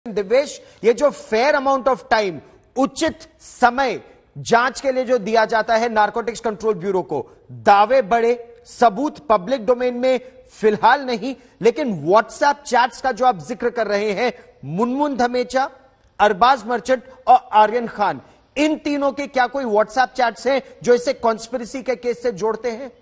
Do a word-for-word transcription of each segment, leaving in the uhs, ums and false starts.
दिवेश, ये जो fair amount of time, उचित समय जांच के लिए जो दिया जाता है नारकोटिक्स कंट्रोल ब्यूरो को, दावे बड़े, सबूत पब्लिक डोमेन में फिलहाल नहीं, लेकिन व्हाट्सएप चैट्स का जो आप जिक्र कर रहे हैं, मुनमुन धमेचा, अरबाज मर्चेंट और आर्यन खान, इन तीनों के क्या कोई व्हाट्सएप चैट्स हैं जो इसे कॉन्स्पिरेसी के केस से जोड़ते हैं?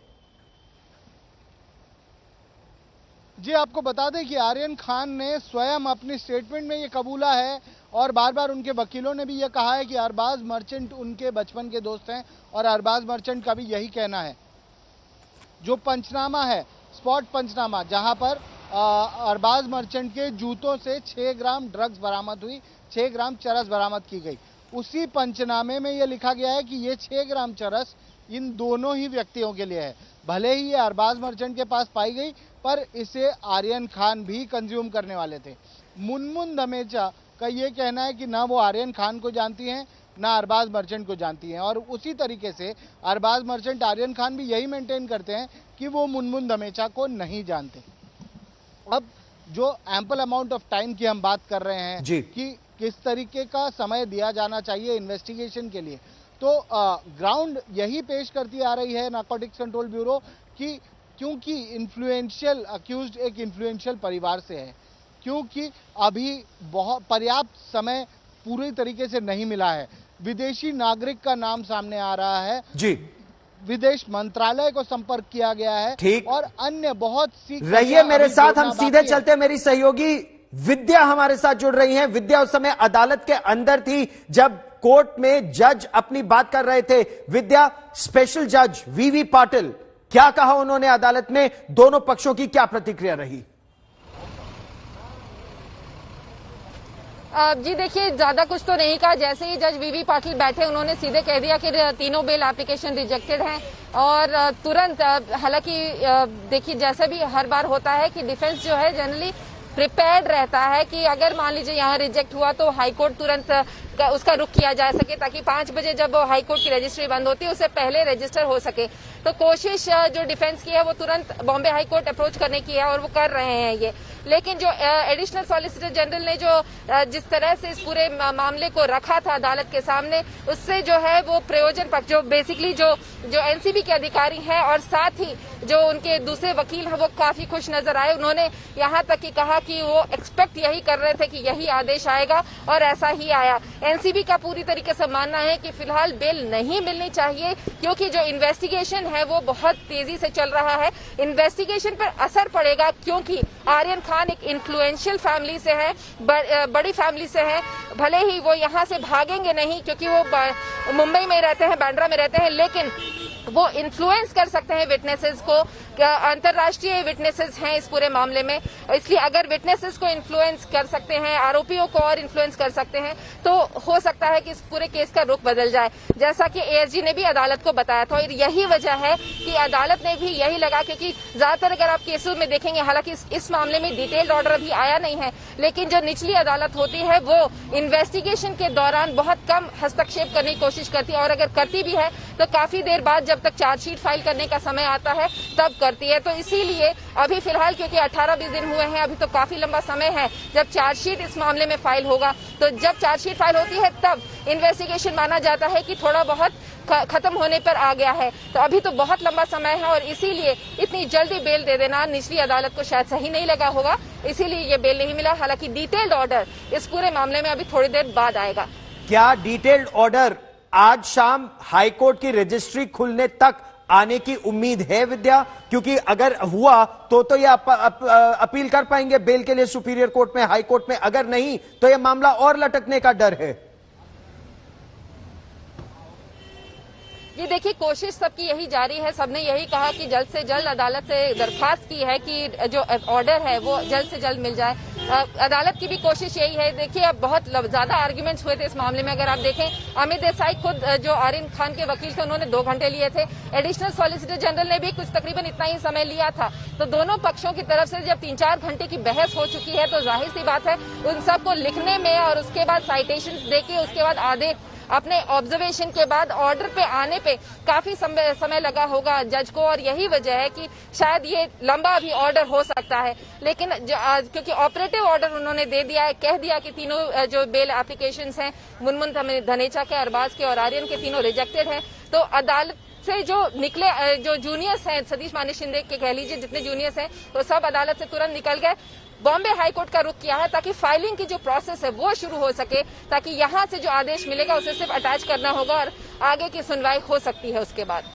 जी, आपको बता दें कि आर्यन खान ने स्वयं अपनी स्टेटमेंट में ये कबूला है और बार बार उनके वकीलों ने भी ये कहा है कि अरबाज मर्चेंट उनके बचपन के दोस्त हैं और अरबाज मर्चेंट का भी यही कहना है। जो पंचनामा है, स्पॉट पंचनामा, जहां पर अरबाज मर्चेंट के जूतों से छह ग्राम ड्रग्स बरामद हुई, छह ग्राम चरस बरामद की गई, उसी पंचनामे में यह लिखा गया है कि ये छह ग्राम चरस इन दोनों ही व्यक्तियों के लिए है। भले ही ये अरबाज मर्चेंट के पास पाई गई, पर इसे आर्यन खान भी कंज्यूम करने वाले थे। मुनमुन धमेचा का ये कहना है कि ना वो आर्यन खान को जानती हैं, ना अरबाज मर्चेंट को जानती हैं, और उसी तरीके से अरबाज मर्चेंट, आर्यन खान भी यही मेंटेन करते हैं कि वो मुनमुन धमेचा को नहीं जानते। अब जो एम्पल अमाउंट ऑफ टाइम की हम बात कर रहे हैं कि किस तरीके का समय दिया जाना चाहिए इन्वेस्टिगेशन के लिए, तो ग्राउंड यही पेश करती आ रही है नारकोटिक्स कंट्रोल ब्यूरो कि क्योंकि इन्फ्लुएंशियल अक्यूज्ड एक इन्फ्लुएंशियल परिवार से है, क्योंकि अभी बहुत पर्याप्त समय पूरी तरीके से नहीं मिला है, विदेशी नागरिक का नाम सामने आ रहा है जी, विदेश मंत्रालय को संपर्क किया गया है, ठीक, और अन्य बहुत सी रहिए मेरे साथ, हम सीधे चलते हैं। मेरी सहयोगी विद्या हमारे साथ जुड़ रही हैं। विद्या उस समय अदालत के अंदर थी जब कोर्ट में जज अपनी बात कर रहे थे। विद्या, स्पेशल जज वीवी पाटिल, क्या कहा उन्होंने अदालत में, दोनों पक्षों की क्या प्रतिक्रिया रही? जी देखिए, ज्यादा कुछ तो नहीं कहा। जैसे ही जज वीवी पाटिल बैठे, उन्होंने सीधे कह दिया कि तीनों बेल एप्लीकेशन रिजेक्टेड हैं, और तुरंत, हालांकि देखिए जैसे भी हर बार होता है कि डिफेंस जो है जनरली प्रिपेयर्ड रहता है कि अगर मान लीजिए यहाँ रिजेक्ट हुआ तो हाईकोर्ट तुरंत उसका रुख किया जा सके, ताकि पांच बजे जब हाईकोर्ट की रजिस्ट्री बंद होती है उससे पहले रजिस्टर हो सके। तो कोशिश जो डिफेंस की है वो तुरंत बॉम्बे हाईकोर्ट अप्रोच करने की है, और वो कर रहे हैं ये। लेकिन जो एडिशनल सॉलिसिटर जनरल ने जो जिस तरह से इस पूरे मामले को रखा था अदालत के सामने, उससे जो है वो प्रयोजन पक्ष, जो बेसिकली जो जो एनसीबी के अधिकारी हैं और साथ ही जो उनके दूसरे वकील हैं, वो काफी खुश नजर आए। उन्होंने यहाँ तक कि कहा कि वो एक्सपेक्ट यही कर रहे थे कि यही आदेश आएगा, और ऐसा ही आया। एनसीबी का पूरी तरीके से मानना है कि फिलहाल बेल नहीं मिलनी चाहिए, क्योंकि जो इन्वेस्टिगेशन है वो बहुत तेजी से चल रहा है। इन्वेस्टिगेशन पर असर पड़ेगा, क्योंकि आर्यन खान एक इन्फ्लुएंशियल फैमिली से है, बड़ी फैमिली से है। भले ही वो यहाँ से भागेंगे नहीं, क्योंकि वो मुंबई में रहते हैं, बांद्रा में रहते हैं, लेकिन वो इन्फ्लुएंस कर सकते हैं विटनेसेस को। अंतर्राष्ट्रीय विटनेसेस हैं इस पूरे मामले में, इसलिए अगर विटनेसेस को इन्फ्लुएंस कर सकते हैं, आरोपियों को और इन्फ्लुएंस कर सकते हैं, तो हो सकता है कि इस पूरे केस का रुख बदल जाए, जैसा कि एएसजी ने भी अदालत को बताया था। और यही वजह है कि अदालत ने भी यही लगा, क्योंकि ज्यादातर अगर आप केसों में देखेंगे, हालांकि इस, इस मामले में डिटेल्ड ऑर्डर अभी आया नहीं है, लेकिन जो निचली अदालत होती है वो इन्वेस्टिगेशन के दौरान बहुत कम हस्तक्षेप करने की कोशिश करती है, और अगर करती भी है तो काफी देर बाद, जब तक चार्जशीट फाइल करने का समय आता है तब करती है। तो इसीलिए अभी फिलहाल, क्योंकि अठारह बीस दिन हुए हैं, अभी तो काफी लंबा समय है जब चार्जशीट इस मामले में फाइल होगा, तो जब चार्जशीट फाइल होती है तब इन्वेस्टिगेशन माना जाता है कि थोड़ा बहुत खत्म होने पर आ गया है। तो अभी तो बहुत लंबा समय है, और इसीलिए इतनी जल्दी बेल दे देना निचली अदालत को शायद सही नहीं लगा होगा, इसीलिए ये बेल नहीं मिला। हालांकि डिटेल्ड ऑर्डर इस पूरे मामले में अभी थोड़ी देर बाद आएगा। क्या डिटेल्ड ऑर्डर आज शाम हाईकोर्ट की रजिस्ट्री खुलने तक आने की उम्मीद है विद्या? क्योंकि अगर हुआ तो तो ये अप, अप, अपील कर पाएंगे बेल के लिए सुपीरियर कोर्ट में, हाई कोर्ट में। अगर नहीं तो ये मामला और लटकने का डर है। ये देखिए, कोशिश सबकी यही जारी है। सबने यही कहा कि जल्द से जल्द अदालत से दरख्वास्त की है कि जो ऑर्डर है वो जल्द से जल्द मिल जाए। अदालत की भी कोशिश यही है। देखिए, अब बहुत ज्यादा आर्ग्यूमेंट्स हुए थे इस मामले में। अगर आप देखें, अमित देसाई खुद जो आर्यन खान के वकील थे, उन्होंने दो घंटे लिए थे। एडिशनल सॉलिसिटर जनरल ने भी कुछ तकरीबन इतना ही समय लिया था। तो दोनों पक्षों की तरफ से जब तीन चार घंटे की बहस हो चुकी है, तो जाहिर सी बात है उन सबको लिखने में और उसके बाद साइटेशंस देके उसके बाद आधे अपने ऑब्जर्वेशन के बाद ऑर्डर पे आने पे काफी समय, समय लगा होगा जज को, और यही वजह है कि शायद ये लंबा भी ऑर्डर हो सकता है। लेकिन क्योंकि ऑपरेटिव ऑर्डर उन्होंने दे दिया है, कह दिया कि तीनों जो बेल एप्लीकेशंस हैं मुनमुन धनेचा के, अरबाज के और आर्यन के, तीनों रिजेक्टेड हैं। तो अदालत से जो निकले जो जूनियर्स हैं, सतीश मानी शिंदे के कह लीजिए जितने जूनियर्स हैं, तो सब अदालत से तुरंत निकल गए, बॉम्बे हाईकोर्ट का रुख किया है ताकि फाइलिंग की जो प्रोसेस है वो शुरू हो सके, ताकि यहां से जो आदेश मिलेगा उसे सिर्फ अटैच करना होगा और आगे की सुनवाई हो सकती है उसके बाद।